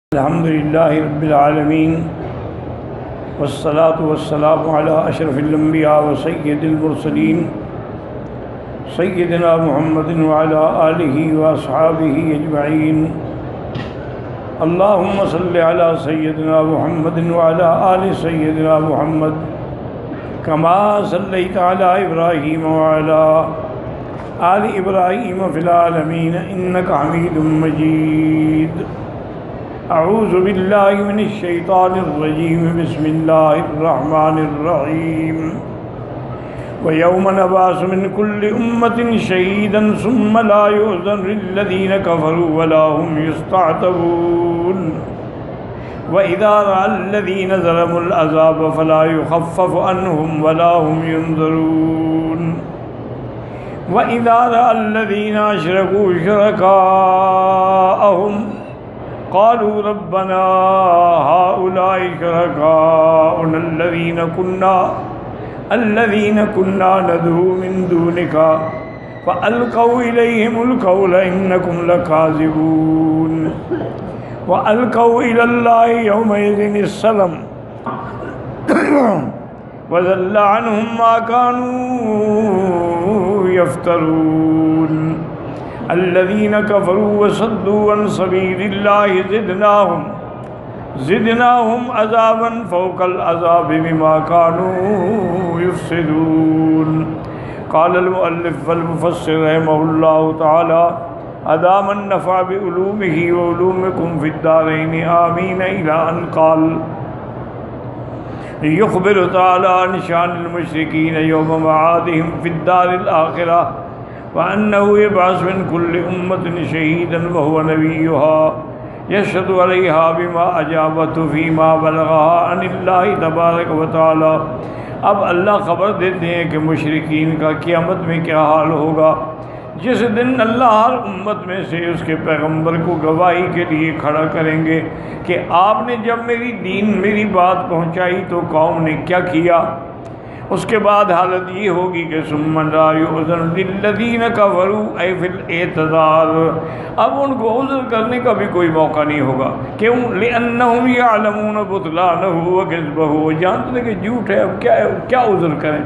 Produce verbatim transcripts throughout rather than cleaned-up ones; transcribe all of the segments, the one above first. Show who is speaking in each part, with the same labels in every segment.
Speaker 1: الحمد للہ رب العالمین والصلاة والسلام علی اشرف الانبیاء وسید المرسلین سیدنا محمد وعلی آلہ واصحابہ اجمعین اللہم صلی علی سیدنا محمد وعلی آل سیدنا محمد کما صلیت علی ابراہیم وعلی آل ابراہیم فی العالمین انکا حمید مجید۔ اعوذ باللہ من الشیطان الرجیم بسم اللہ الرحمن الرحیم وَيَوْمَ نَبْعَثُ مِنْ كُلِّ أُمَّةٍ شَهِيدًا ثُمَّ لَا يُؤْذَنُ لِلَّذِينَ كَفَرُوا وَلَا هُمْ يُسْتَعْتَبُونَ وَإِذَا رَأَى الَّذِينَ ظَلَمُوا الْعَذَابَ فَلَا يُخَفَّفُ عَنْهُمْ وَلَا هُمْ يُنظَرُونَ وَإِذَا رَأَى الَّذِينَ أَشْرَكُوا شُرَكَاءَهُمْ قالوا ربنا هؤلاء شركاؤنا الذين كنا الذين كنا ندعو من دونك فألقوا إليهم القول إنكم لكاذبون وألقوا إلى الله يومئذ السلام وضل عنهم ما كانوا يفترون الذين كفروا وصدوا عن سبيل الله زدناهم زدناهم عذابا فوق العذاب بما كانوا يفسدون۔ قال المؤلف والمفسر رحمه الله تعالى أدام النفع بعلومه وعلومكم في الدارين آمين إلى أن قال يخبر تعالى عن شأن المشركين يوم معادهم في الدار الآخرة وأنه يبعث من كل أمة شهيدا وهو نبيها يشهد عليها بما أجابت فيما بلغها عن الله تبارک و تعالی۔ اب اللہ خبر دیتے ہیں کہ مشرکین کا قیامت میں کیا حال ہوگا، جس دن اللہ ہر امت میں سے اس کے پیغمبر کو گواہی کے لیے کھڑا کریں گے کہ آپ نے جب میری دین میری بات پہنچائی تو قوم نے کیا کیا۔ اس کے بعد حالت یہ ہوگی کہ ثم لا یؤذن للذین کفروا ای فی الاعتذار، اب ان کو عذر کرنے کا بھی کوئی موقع نہیں ہوگا۔ کیوں؟ لأنہم یعلمون بطلانہ وکذبہ، وہ جانتے ہیں کہ جھوٹ ہے، اب کیا کیا عذر کریں۔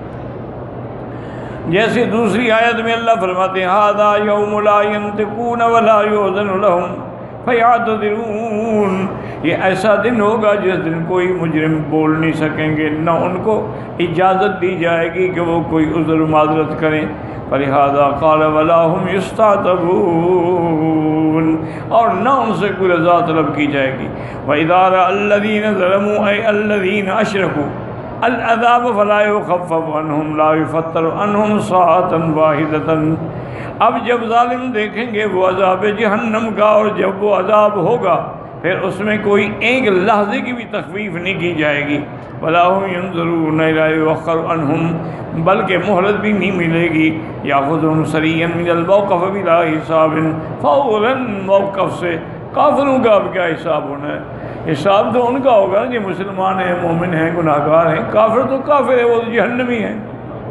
Speaker 1: جیسے دوسری آیت میں اللہ فرماتے ہیں ھذا یوم لا ینطقون ولا یؤذن لہم فیعتذرون، یہ ایسا دن ہوگا جس دن کوئی مجرم بول نہیں سکیں گے، نہ ان کو اجازت دی جائے گی کہ وہ کوئی عذر معذرت کریں۔ فلہذا قال ولا هم یستعتبون، اور نہ ان سے کوئی رضا طلب کی جائے گی۔ وَإِذَا رَأَى الَّذِينَ ظَلَمُوا أَيْ الَّذِينَ أَشْرَكُوا الْعَذَابَ فَلَا يُخَفَّفُ عَنْهُمْ لَا يُفَتَّرُ عَنْهُمْ سَاعَةً وَاحِدَةً، اب جب ظالم دیکھیں گے وہ عذاب جہنم کا، اور جب وہ عذاب ہوگا پھر اس میں کوئی ایک لحظے کی بھی تخفیف نہیں کی جائے گی۔ وَلَا هُمْ يُنظَرُونَ إِلَّا يُؤَخَّرُ عَنْهُمْ، بلکہ مہلت بھی نہیں ملے گی۔ يَأْخُذُهُمْ سَرِيًّا مِنَ الْمَوْقِفِ بِلَا حِسَابٍ، فوراً موقف سے۔ کافروں کا اب کیا حساب ہونا ہے؟ حساب تو ان کا ہوگا جو مسلمان ہیں، مومن ہیں، گناہگار ہیں۔ کافر تو کافر ہے، وہ تو جہنمی ہیں۔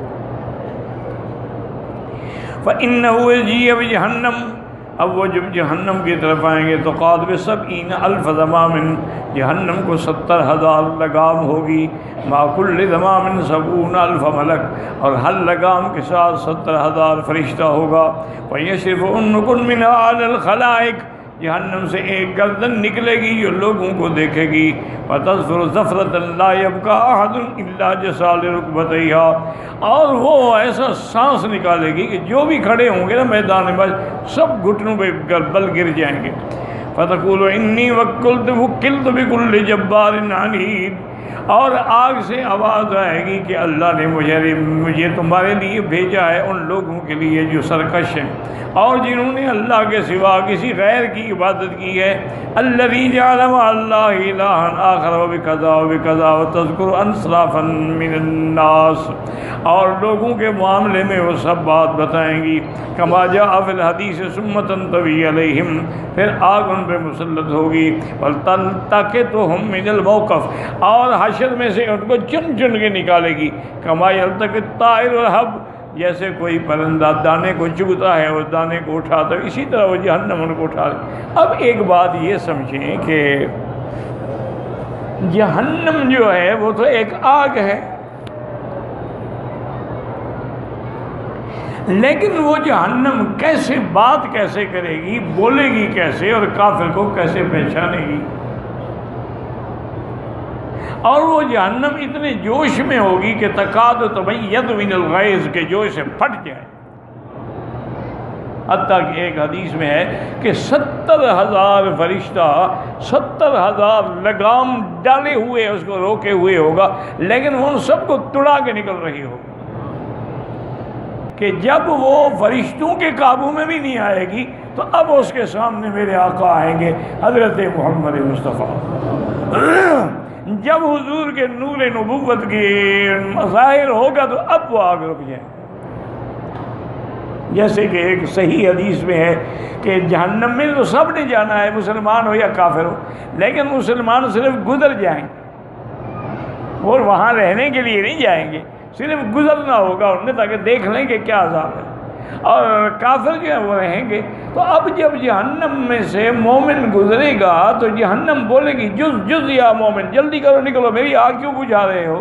Speaker 1: فَإِنَّهُ يَجِيءُ بِجَهَنَّمَ، اب وہ جب جہنم کی طرف آئیں گے تو قاد بسبعین الف زمام، جہنم کو ستر ہزار لگام ہوگی۔ ما کل زمام سبعون الف ملک، اور ہر لگام کے ساتھ ستر ہزار فرشتہ ہوگا۔ وَيَشْرِفُ أُنُّكُمْ مِنْهَا عَلَى الْخَلَائِقِ، جہنم سے ایک گردن نکلے گی جو لوگوں کو دیکھے گی۔ وَتَزْفُرُ زَفْرَةً لَا يَبْقَى أَحَدٌ إِلَّا جَثَى لِرُكْبَتَيْهَا، اور وہ ایسا سانس نکالے گی کہ جو بھی کھڑے ہوں گے نا میدان میں سب گھٹنوں پہ بل گر جائیں گے۔ فَتَقُولُ إِنِّي وَكِّلْتُ وُكِّلْتُ بِكُلِّ جَبَّارٍ عَنِيدٍ، اور آگ سے آواز آئے گی کہ اللہ نے مجھے مجھے تمہارے لیے بھیجا ہے ان لوگوں کے لیے جو سرکش ہیں اور جنہوں نے اللہ کے سوا کسی غیر کی عبادت کی ہے۔ الذی جعل مع اللہ الہا آخر وبکذا وبکذا وتذکر انصرافا من الناس، اور لوگوں کے معاملے میں وہ سب بات بتائیں گی۔ کما جاء فی الحدیث ثم تنطوی علیہم، پھر آگ ان پہ مسلط ہوگی۔ وَلْتَلْتَقِطُهُمْ مِنَ الْمَوْقِفِ، اور حشر میں سے ان کو چن چن کے نکالے گی۔ کما یلتقط الطائر الحب، جیسے کوئی پرندہ دانے کو چگتا ہے اور دانے کو اٹھاتا ہے، اسی طرح وہ جہنم ان کو اٹھا دے۔ اب ایک بات یہ سمجھیں کہ جہنم جو ہے وہ تو ایک آگ ہے، لیکن وہ جہنم کیسے بات کیسے کرے گی، بولے گی کیسے، اور کافر کو کیسے پہچانے گی؟ اور وہ جہنم اتنے جوش میں ہوگی کہ تکاد تمیز من الغیظ کے جوش سے پھٹ جائے۔ حتیٰ کہ ایک حدیث میں ہے کہ ستر ہزار فرشتہ ستر ہزار لگام ڈالے ہوئے اس کو روکے ہوئے ہوگا، لیکن وہ ان سب کو تڑا کے نکل رہی ہوگی کہ جب وہ فرشتوں کے قابو میں بھی نہیں آئے گی تو اب اس کے سامنے میرے آقا آئیں گے حضرت محمد مصطفیٰ۔ جب حضور کے نور نبوت کی ظاہر ہوگا تو اب وہ آگ رک جائے۔ جیسے کہ ایک صحیح حدیث میں ہے کہ جہنم میں تو سب نے جانا ہے، مسلمان ہو یا کافر ہو، لیکن مسلمان صرف گزر جائیں گے اور وہاں رہنے کے لیے نہیں جائیں گے، صرف گزرنا ہوگا انہیں تاکہ دیکھ لیں کہ کیا عذاب ہے، اور کافر جو ہے وہ رہیں گے۔ تو اب جب جہنم میں سے مومن گزرے گا تو جہنم بولے گی جز جز یا مومن، جلدی کرو نکلو، میری آگ کیوں بجھا رہے ہو؟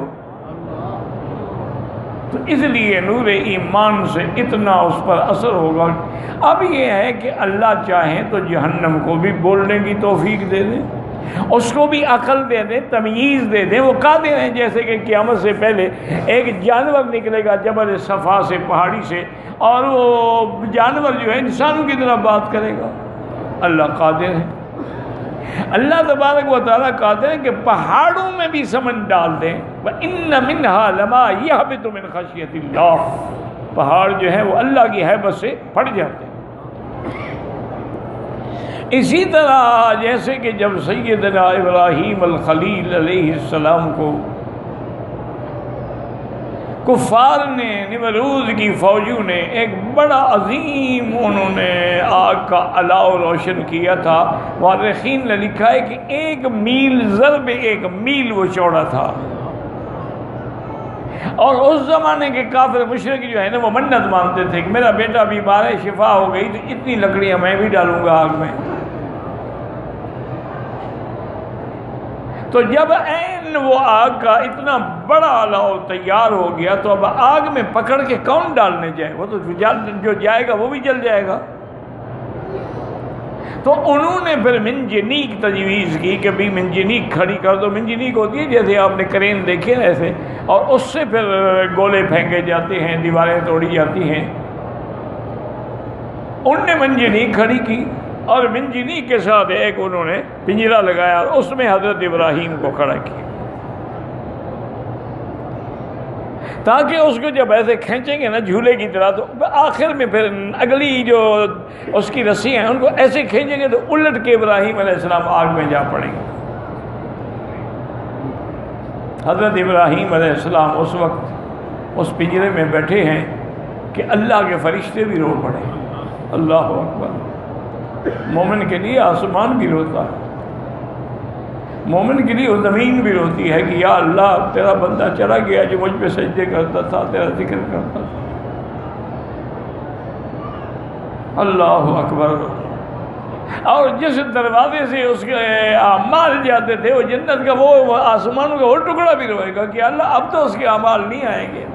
Speaker 1: تو اس لیے نور ایمان سے اتنا اس پر اثر ہوگا۔ اب یہ ہے کہ اللہ چاہیں تو جہنم کو بھی بولنے کی توفیق دے دیں، اس کو بھی عقل دے دیں، تمییز دے دیں۔ وہ قادر ہیں جیسے کہ قیامت سے پہلے ایک جانور نکلے گا جبل صفا سے، پہاڑی سے، اور وہ جانور جو ہے انسانوں کی طرح بات کرے گا۔ اللہ قادر ہے، اللہ تبارک و تعالیٰ قادر ہے کہ پہاڑوں میں بھی سمن ڈال دیں۔ وَإِنَّ مِنْهَا لَمَا يَهْبِطُ مِنْ خَشْيَةِ اللَّهِ، پہاڑ جو ہے وہ اللہ کی ہیبت سے پھٹ جاتے ہیں۔ اسی طرح جیسے کہ جب سیدنا ابراہیم الخلیل علیہ السلام کو کفار نے، نمرود کی فوجوں نے ایک بڑا عظیم انہوں نے آگ کا الاؤ روشن کیا تھا، مورخین نے لکھا ہے کہ ایک میل ضرب ایک میل وہ چوڑا تھا، اور اس زمانے کے کافر مشرک جو ہے نا وہ منت مانتے تھے کہ میرا بیٹا بیمار ہے، شفا ہو گئی تو اتنی لکڑیاں میں بھی ڈالوں گا آگ میں۔ تو جب عین وہ آگ کا اتنا بڑا الاؤ تیار ہو گیا تو اب آگ میں پکڑ کے کون ڈالنے جائے؟ وہ تو جو جائے گا وہ بھی جل جائے گا۔ تو انہوں نے پھر منجنیق تجویز کی کہ بھی منجنیق کھڑی کر دو۔ منجنیق ہوتی ہے جیسے آپ نے کرین دیکھے نا ایسے، اور اس سے پھر گولے پھینکے جاتے ہیں، دیواریں توڑی جاتی ہیں۔ ان نے منجنیق کھڑی کی اور منجنیق کے ساتھ ایک انہوں نے پنجرا لگایا اور اس میں حضرت ابراہیم کو کھڑا کیا، تاکہ اس کو جب ایسے کھینچیں گے نا جھولے کی طرح تو آخر میں پھر اگلی جو اس کی رسی ہیں ان کو ایسے کھینچیں گے تو الٹ کے ابراہیم علیہ السلام آگ میں جا پڑیں گے۔ حضرت ابراہیم علیہ السلام اس وقت اس پنجرے میں بیٹھے ہیں کہ اللہ کے فرشتے بھی رو پڑے۔ اللہ اکبر۔ مومن کے لیے آسمان بھی روتا ہے، مومن کے لیے زمین بھی روتی ہے کہ یا اللہ تیرا بندہ چلا گیا جو مجھ پہ سجدے کرتا تھا، تیرا ذکر کرتا تھا۔ اللہ اکبر۔ اور جس دروازے سے اس کے اعمال جاتے تھے وہ جنت کا وہ آسمانوں کا وہ ٹکڑا بھی روئے گا کہ اللہ اب تو اس کے اعمال نہیں آئیں گے۔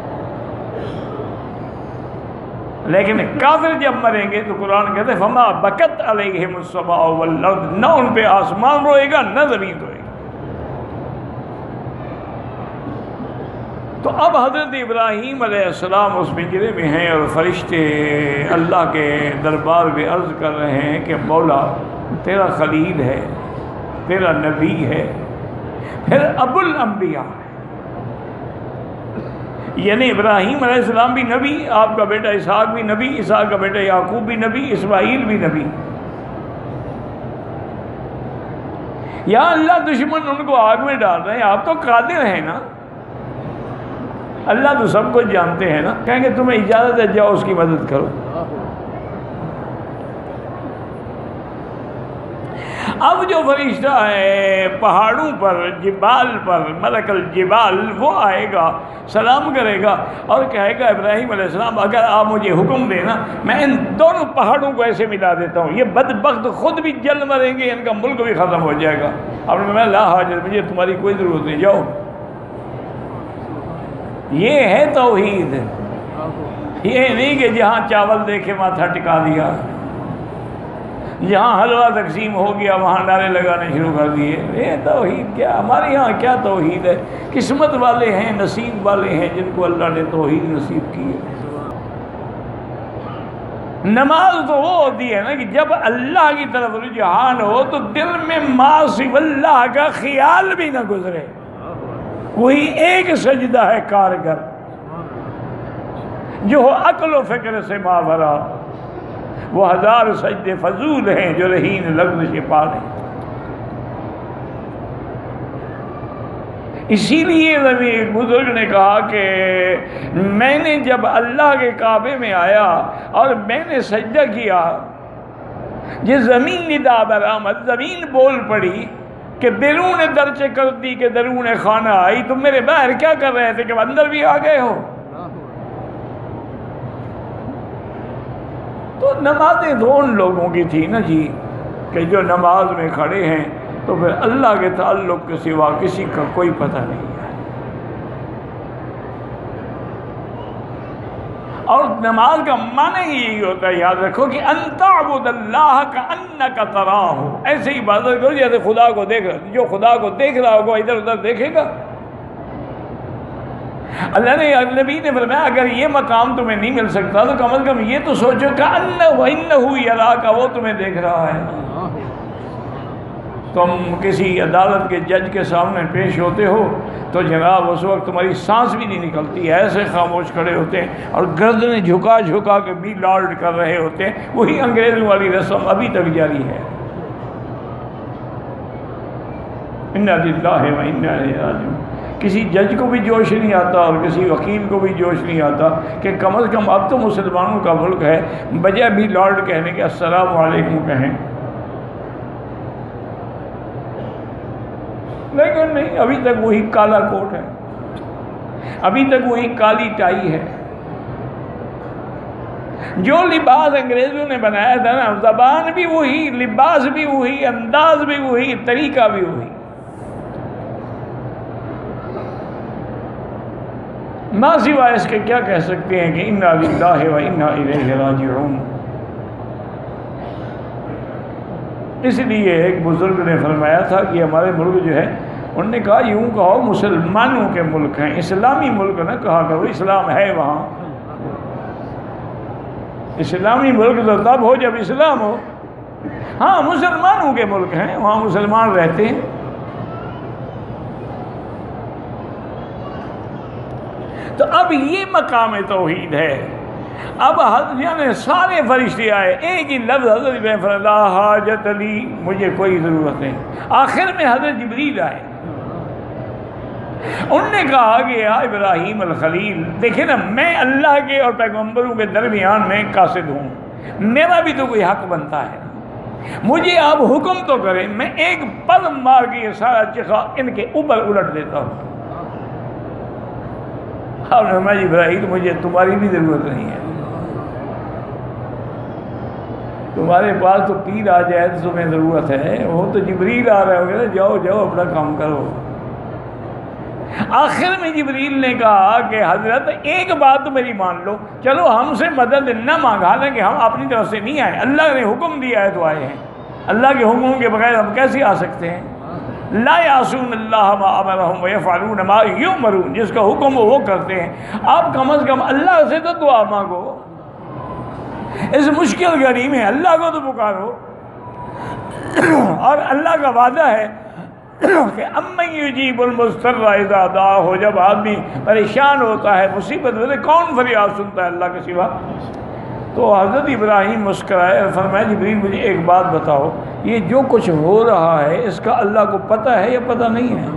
Speaker 1: لیکن کافر جب مریں گے تو قرآن کہتے ہیں فما بکت علیہم السماء والارض، نہ ان پہ آسمان روئے گا نہ زمین روئے گا۔ تو اب حضرت ابراہیم علیہ السلام اس پنجرے میں ہیں اور فرشتے اللہ کے دربار میں عرض کر رہے ہیں کہ مولا تیرا خلیل ہے، تیرا نبی ہے، پھر ابو الانبیاء ہے، یعنی ابراہیم علیہ السلام بھی نبی، آپ کا بیٹا اسحاق بھی نبی، اسحاق کا بیٹا یعقوب بھی نبی، اسماعیل بھی نبی۔ یا اللہ دشمن ان کو آگ میں ڈال رہے ہیں، آپ تو قادر ہیں نا، اللہ تو سب کچھ جانتے ہیں نا، کہیں گے تمہیں اجازت ہے جاؤ اس کی مدد کرو۔ اب جو فرشتہ ہے پہاڑوں پر جبال پر ملک الجبال وہ آئے گا سلام کرے گا اور کہے گا ابراہیم علیہ السلام اگر آپ مجھے حکم دینا میں ان دونوں پہاڑوں کو ایسے ملا دیتا ہوں، یہ بدبخت خود بھی جل مریں گے، ان کا ملک بھی ختم ہو جائے گا۔ اب میں لا حاجت، مجھے تمہاری کوئی ضرورت نہیں، جاؤ۔ یہ ہے توحید، یہ نہیں کہ جہاں چاول دیکھے ماتھا ٹکا دیا، جہاں حلوہ تقسیم ہو گیا وہاں نعرے لگانے شروع کر دیے۔ یہ توحید کیا؟ ہمارے یہاں کیا توحید ہے؟ قسمت والے ہیں، نصیب والے ہیں جن کو اللہ نے توحید نصیب کی ہے۔ نماز تو وہ ہوتی ہے نا کہ جب اللہ کی طرف رجحان ہو تو دل میں ما سوی اللہ کا خیال بھی نہ گزرے، وہی ایک سجدہ ہے کارگر جو عقل و فکر سے ماورا، وہ ہزار سجدے فضول ہیں جو رہین لفظ سے پا لیں۔ اسی لیے نبی ایک بزرگ نے کہا کہ میں نے جب اللہ کے کعبے میں آیا اور میں نے سجدہ کیا، یہ زمین ندا برآمد، زمین بول پڑی کہ بیرون درچ کر دی کہ درون خانہ آئی، تم میرے باہر کیا کر رہے تھے کہ اندر بھی آ گئے ہو؟ تو نمازیں تو ان لوگوں کی تھی نا جی کہ جو نماز میں کھڑے ہیں تو پھر اللہ کے تعلق کے سوا کسی کا کوئی پتہ نہیں ہے۔ اور نماز کا معنی یہی ہوتا ہے، یاد رکھو کہ ان تعبد اللہ کأنک تراہ، ایسے عبادت کرو جیسے خدا کو دیکھ رہا، جو خدا کو دیکھ رہا ہوگا ادھر ادھر دیکھے گا۔ اللہ نے نبی نے فرمایا اگر یہ مقام تمہیں نہیں مل سکتا تو کم از کم یہ تو سوچو کہ وَإِنَّهُ يَرَاكَ، وہ تمہیں دیکھ رہا ہے۔ تم کسی عدالت کے جج کے سامنے پیش ہوتے ہو تو جناب اس وقت تمہاری سانس بھی نہیں نکلتی، ایسے خاموش کھڑے ہوتے ہیں اور گردنیں جھکا جھکا کے بھی لارڈ کر رہے ہوتے ہیں، وہی انگریزوں والی رسم ابھی تک جاری ہے۔ اِنَّا لِلَّهِ وَإِنَّا إِلَيْهِ رَاجِعُونَ۔ کسی جج کو بھی جوش نہیں آتا اور کسی وکیل کو بھی جوش نہیں آتا کہ کم از کم اب تو مسلمانوں کا ملک ہے، بجائے بھی لارڈ کہنے کے السلام علیکم کہیں، لیکن نہیں، ابھی تک وہی کالا کوٹ ہے، ابھی تک وہی کالی ٹائی ہے۔ جو لباس انگریزوں نے بنایا تھا نا، زبان بھی وہی، لباس بھی وہی، انداز بھی وہی، طریقہ بھی وہی۔ ماں سوائے اس کے کیا کہہ سکتے ہیں کہ اِنَّا لِلَّهِ وَإِنَّا إِلَيْهِ رَاجِعُونَ۔ اس لیے ایک بزرگ نے فرمایا تھا کہ ہمارے ملک جو ہے، انہوں نے کہا یوں کہو مسلمانوں کے ملک ہیں، اسلامی ملک نہ کہا کرو، اسلام ہے وہاں۔ اسلامی ملک تو تب ہو جب اسلام ہو۔ ہاں مسلمانوں کے ملک ہیں، وہاں مسلمان رہتے ہیں۔ تو اب یہ مقام توحید ہے۔ اب یعنی سارے فرشتے آئے، ایک ہی لفظ حضرت ابراہیم فرمایا لا حاجت لی، مجھے کوئی ضرورت نہیں۔ آخر میں حضرت جبریل آئے، انہوں نے کہا کہ یا ابراہیم الخلیل، دیکھیں نا میں اللہ کے اور پیغمبروں کے درمیان میں قاصد ہوں، میرا بھی تو کوئی حق بنتا ہے، مجھے آپ حکم تو کریں، میں ایک پل مار کے یہ سارا چخا ان کے اوپر الٹ دیتا ہوں۔ اور میں ابراہیم مجھے تمہاری بھی ضرورت نہیں ہے، تمہارے پاس تو پیر آ جائے تو تمہیں ضرورت ہے، وہ تو جبریل آ رہے ہوگے نا، جاؤ جاؤ اپنا کام کرو۔ آخر میں جبریل نے کہا کہ حضرت ایک بات تو میری مان لو، چلو ہم سے مدد نہ مانگا، حالانکہ ہم اپنی طرف سے نہیں آئے، اللہ نے حکم دیا ہے تو آئے ہیں، اللہ کے حکم کے بغیر ہم کیسے آ سکتے ہیں؟ لا یعصون اللہ ما امرہم ویفعلون ما یؤمرون، جس کا حکم وہ کرتے ہیں۔ آپ کم از کم اللہ سے تو دعا مانگو، اس مشکل گھڑی میں اللہ کو تو پکارو۔ اور اللہ کا وعدہ ہے کہ امن یجیب المضطر اذا دعاہ، جب آدمی پریشان ہوتا ہے، مصیبت میں، کون فریاد سنتا ہے اللہ کے سوا؟ تو حضرت ابراہیم مسکرائے اور فرمایا جبریل مجھے ایک بات بتاؤ، یہ جو کچھ ہو رہا ہے اس کا اللہ کو پتہ ہے یا پتہ نہیں ہے؟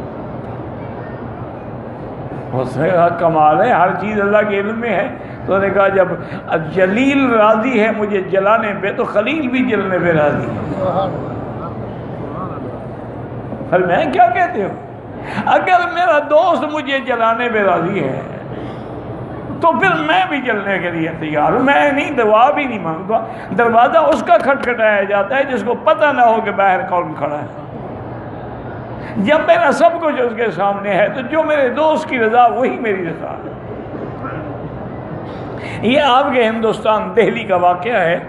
Speaker 1: اس سے کمال ہے، ہر چیز اللہ کے علم میں ہے۔ تو نے کہا جب جلیل راضی ہے مجھے جلانے پہ تو خلیل بھی جلنے پہ راضی ہے۔ فرمایا کیا کہتے ہو؟ اگر میرا دوست مجھے جلانے پہ راضی ہے تو پھر میں بھی جلنے کے لیے تیار ہوں، میں نہیں دعا بھی نہیں مانگتا۔ دروازہ اس کا کھٹکھٹایا جاتا ہے جس کو پتہ نہ ہو کہ باہر کون کھڑا ہے۔ جب میرا سب کچھ اس کے سامنے ہے تو جو میرے دوست کی رضا وہی میری رضا ہے۔ یہ آپ کے ہندوستان دہلی کا واقعہ ہے۔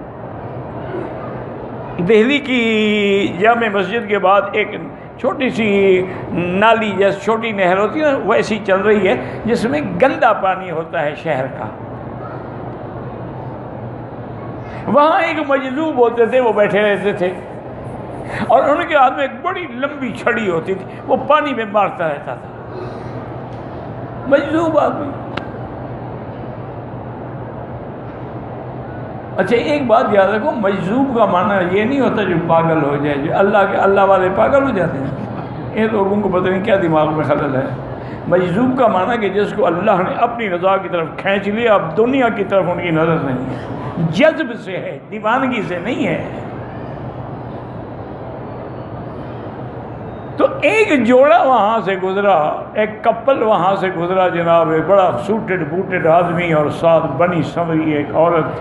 Speaker 1: دہلی کی جامع مسجد کے بعد ایک چھوٹی سی نالی جیسے چھوٹی نہر ہوتی ہے ویسی چل رہی ہے جس میں گندا پانی ہوتا ہے شہر کا۔ وہاں ایک مجذوب ہوتے تھے، وہ بیٹھے رہتے تھے اور ان کے ہاتھ میں ایک بڑی لمبی چھڑی ہوتی تھی، وہ پانی میں مارتا رہتا تھا۔ مجذوب آدمی۔ اچھا ایک بات یاد رکھو، مجذوب کا معنی یہ نہیں ہوتا جو پاگل ہو جائے، جو اللہ کے اللہ والے پاگل ہو جاتے ہیں، یہ لوگوں کو پتہ نہیں کیا دماغ میں خلل ہے۔ مجذوب کا معنی کہ جس کو اللہ نے اپنی رضا کی طرف کھینچ لیا، اب دنیا کی طرف ان کی نظر نہیں ہے، جذب سے ہے، دیوانگی سے نہیں ہے۔ تو ایک جوڑا وہاں سے گزرا، ایک کپل وہاں سے گزرا جناب، ایک بڑا سوٹڈ بوٹڈ آدمی اور ساتھ بنی سنوری ایک عورت،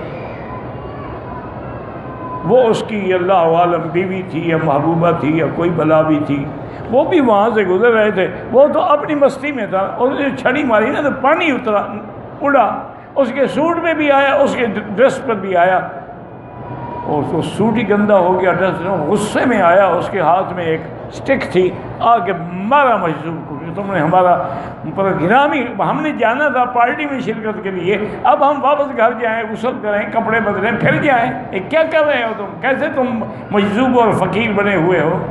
Speaker 1: وہ اس کی اللہ عالم بیوی تھی یا محبوبہ تھی یا کوئی بلا بھی تھی، وہ بھی وہاں سے گزر رہے تھے۔ وہ تو اپنی مستی میں تھا، اس نے چھڑی ماری نا تو پانی اترا اڑا، اس کے سوٹ میں بھی آیا، اس کے ڈریس پر بھی آیا، اور اس کو سوٹ ہی گندا ہو گیا، ڈریس غصے میں آیا، اس کے ہاتھ میں ایک سٹک تھی، آ کے مارا مجذوب کو کہ تم نے ہمارا پر گرامی، ہم نے جانا تھا پارٹی میں شرکت کے لیے، اب ہم واپس گھر جائیں، غسل کریں، کپڑے بدلیں، پھر جائیں، یہ کیا کر رہے ہو تم؟ کیسے تم مجذوب اور فقیر بنے ہوئے ہو؟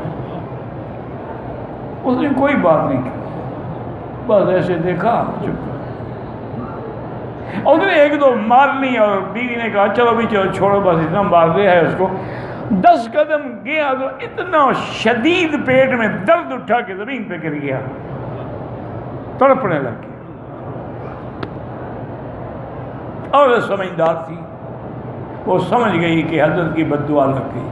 Speaker 1: اس نے کوئی بات نہیں کی، بس ایسے دیکھا چپ کر، اور اس نے ایک دو مارنی، اور بیوی نے کہا چلو بھی چلو چھوڑو بس اتنا مار دیا ہے اس کو۔ دس قدم گیا تو اتنا شدید پیٹ میں درد اٹھا کے زمین پہ گر گیا، تڑپنے لگ گیا۔ اور سمجھدار تھی، وہ سمجھ گئی کہ حضرت کی بد دعا لگ گئی۔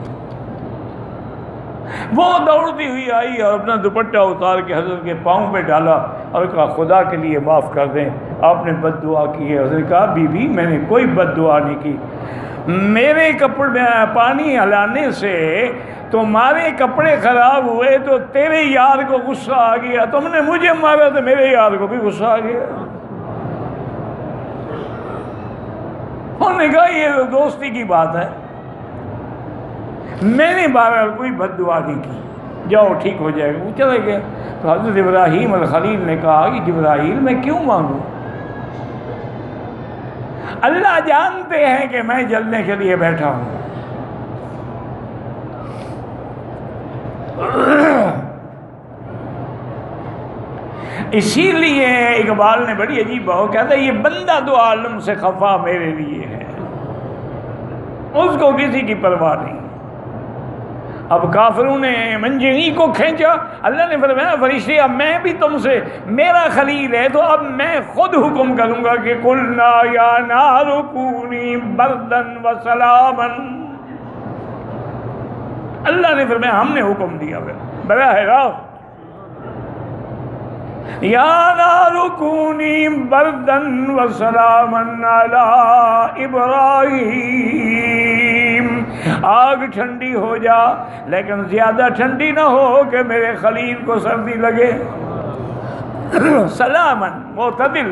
Speaker 1: وہ دوڑتی ہوئی آئی اور اپنا دوپٹہ اتار کے حضرت کے پاؤں پہ ڈالا اور کہا خدا کے لیے معاف کر دیں، آپ نے بد دعا کی ہے۔ اس نے کہا بی بی میں نے کوئی بد دعا نہیں کی، میرے کپڑے میں پانی ہلانے سے تمہارے کپڑے خراب ہوئے تو تیرے یار کو غصہ آ گیا، تم نے مجھے مارا تو میرے یار کو بھی غصہ آ گیا۔ انہوں نے کہا یہ دوستی کی بات ہے، میں نے بہرحال کوئی بد دعا نہیں کی، جاؤ ٹھیک ہو جائے گا۔ وہ چلے گئے۔ تو حضرت ابراہیم الخلیل نے کہا کہ جبرائیل میں کیوں مانگوں؟ اللہ جانتے ہیں کہ میں جلنے کے لیے بیٹھا ہوں۔ اسی لیے اقبال نے بڑی عجیب بات کہتا ہے، یہ بندہ دو عالم سے خفا میرے لیے ہے، اس کو کسی کی پرواہ نہیں۔ اب کافروں نے منجنی کو کھینچا، اللہ نے فرمایا فرشتے اب میں بھی تم سے، میرا خلیل ہے تو اب میں خود حکم کروں گا کہ قلنا یا نار کونی بردن و سلاما، اللہ نے فرمایا ہم نے حکم دیا براہ راست، یا نار کونی بردن و سلاما علی ابراہیم، آگ ٹھنڈی ہو جا لیکن زیادہ ٹھنڈی نہ ہو کہ میرے خلیل کو سردی لگے، سلاما معتدل۔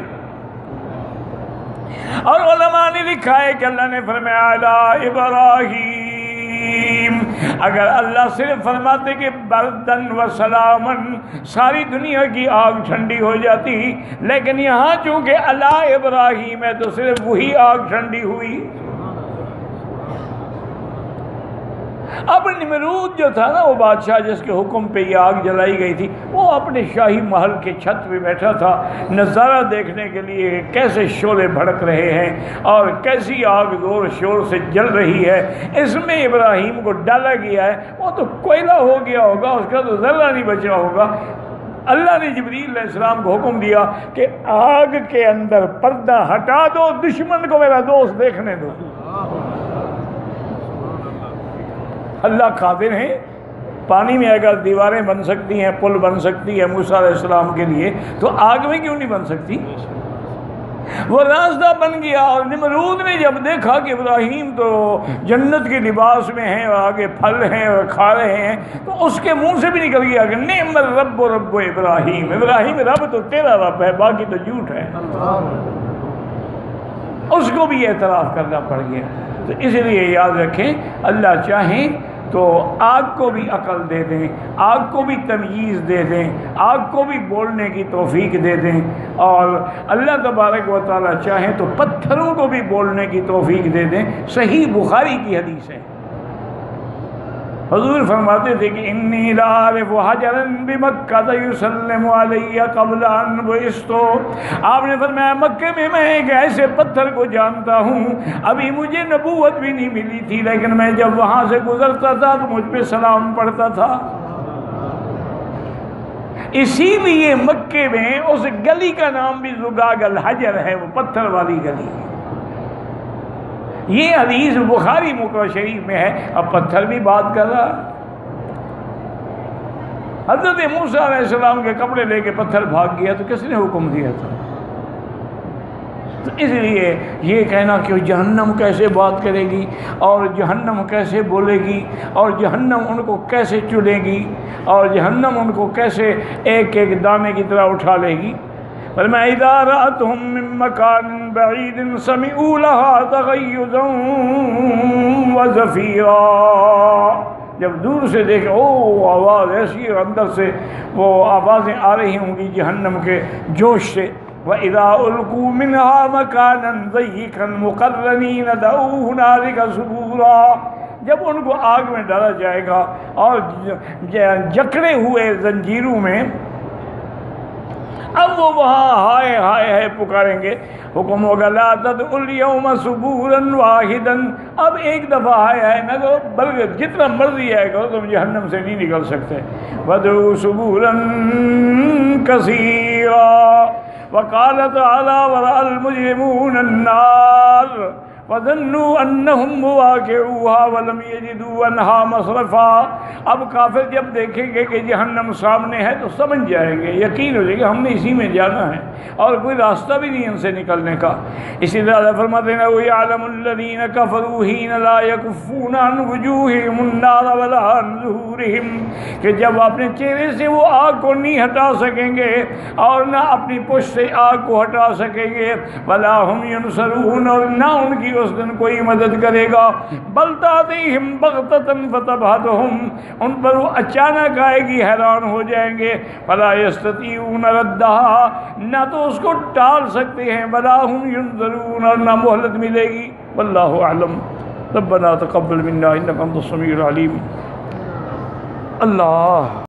Speaker 1: اور علماء نے لکھا ہے کہ اللہ نے فرمایا علی ابراہیم، اگر اللہ صرف فرماتے کہ بردن و سلامن ساری دنیا کی آگ ٹھنڈی ہو جاتی، لیکن یہاں چونکہ علی ابراہیم ہے تو صرف وہی آگ ٹھنڈی ہوئی۔ اب نمرود جو تھا نا وہ بادشاہ جس کے حکم پہ یہ آگ جلائی گئی تھی، وہ اپنے شاہی محل کے چھت پہ بیٹھا تھا نظارہ دیکھنے کے لیے کیسے شعلے بھڑک رہے ہیں اور کیسی آگ زور شور سے جل رہی ہے، اس میں ابراہیم کو ڈالا گیا ہے، وہ تو کوئلہ ہو گیا ہوگا، اس کا تو ذرہ نہیں بچا ہوگا۔ اللہ نے جبریل علیہ السلام کو حکم دیا کہ آگ کے اندر پردہ ہٹا دو، دشمن کو میرا دوست دیکھنے دو۔ اللہ قادر ہیں پانی میں اگر دیواریں بن سکتی ہیں، پل بن سکتی ہے موسیٰ علیہ السلام کے لیے، تو آگ میں کیوں نہیں بن سکتی؟ وہ راستہ بن گیا، اور نمرود نے جب دیکھا کہ ابراہیم تو جنت کے لباس میں ہیں اور آگے پھل ہیں اور کھا رہے ہیں، تو اس کے منہ سے بھی نکل گیا کہ نعم الرب و رب ابراہیم، ابراہیم رب تو تیرا رب ہے، باقی تو جھوٹ ہے۔ اس کو بھی اعتراف کرنا پڑ گیا۔ تو اس لیے یاد رکھیں، اللہ چاہیں تو آگ کو بھی عقل دے دیں، آگ کو بھی تمییز دے دیں، آگ کو بھی بولنے کی توفیق دے دیں، اور اللہ تبارک و تعالیٰ چاہیں تو پتھروں کو بھی بولنے کی توفیق دے دیں۔ صحیح بخاری کی حدیث ہے، حضور فرماتے تھے کہ انی لعارف حجرا بمکہ یسلم علی قبل ان بعثت۔ آپ نے فرمایا مکے میں میں ایک ایسے پتھر کو جانتا ہوں، ابھی مجھے نبوت بھی نہیں ملی تھی، لیکن میں جب وہاں سے گزرتا تھا تو مجھ پہ سلام پڑھتا تھا۔ اسی لیے مکے میں اس گلی کا نام بھی زجاج الحجر ہے، وہ پتھر والی گلی ہے۔ یہ حدیث بخاری مکہ شریف میں ہے۔ اب پتھر بھی بات کر رہا، حضرت موسیٰ علیہ السلام کے کپڑے لے کے پتھر بھاگ گیا تو کس نے حکم دیا تھا؟ تو اس لیے یہ کہنا کہ جہنم کیسے بات کرے گی اور جہنم کیسے بولے گی اور جہنم ان کو کیسے چلے گی اور جہنم ان کو کیسے ایک ایک دانے کی طرح اٹھا لے گی، فرمایا اذا رأتهم من مكان بعيد سمعوا لها تغيظا وزفيرا، جب دور سے دیکھیں او آواز ایسی اور اندر سے وہ آوازیں آ رہی ہوں گی جہنم کے جوش سے۔ وَإِذَا أُلْقُوا مِنْهَا مَكَانًا ضَيِّقًا مُقَرَّنِينَ دَعَوْا هُنَالِكَ ثُبُورًا، جب ان کو آگ میں ڈالا جائے گا اور جکڑے ہوئے زنجیروں میں، اب وہ وہاں ہائے ہائے ہائے پکاریں گے، حکم ہوگا لا تدعوا اليوم ثبورا واحدا، اب ایک دفعہ ہائے ہائے نہ کرو، بلکہ جتنا مرضی آئے کرو، تم جہنم سے نہیں نکل سکتے۔ وَادْعُوا ثبورا كَثِيرًا، وقال تعالی وَرَأَى الْمُجْرِمُونَ النَّارَ وَظَنُّوا أَنَّهُمْ مُوَاقِعُوهَا وَلَمْ يَجِدُوا عَنْهَا مَصْرَفًا، اب کافر جب دیکھیں گے کہ جہنم سامنے ہے تو سمجھ جائیں گے، یقین ہو جائے گا ہم نے اسی میں جانا ہے اور کوئی راستہ بھی نہیں ان سے نکلنے کا۔ اسی طرح فرماتے ہیں وَيَعْلَمُ الَّذِينَ كَفَرُوا حِينَ لَا يَكُفُّونَ عَنْ وُجُوهِهِمُ النَّارَ وَلَا عَنْ ظُهُورِهِمْ، کہ جب اپنے چہرے سے وہ آگ کو نہیں ہٹا سکیں گے اور نہ اپنی پشت سے آگ کو ہٹا سکیں گے، وَلَا هُمْ يُنصَرُونَ، اور نہ ان کی اس دن کوئی مدد کرے گا، بل تأتیہم بغتۃ فتبہتہم، ان پر وہ اچانک آئے گی، حیران ہو جائیں گے، فلا یستطیعون ردہا، نہ تو اس کو ٹال سکتے ہیں، ولا ہم ینظرون، اور نہ مہلت ملے گی۔ واللہ اعلم۔ ربنا تقبل منا انک انت السمیع العلیم۔ اللہ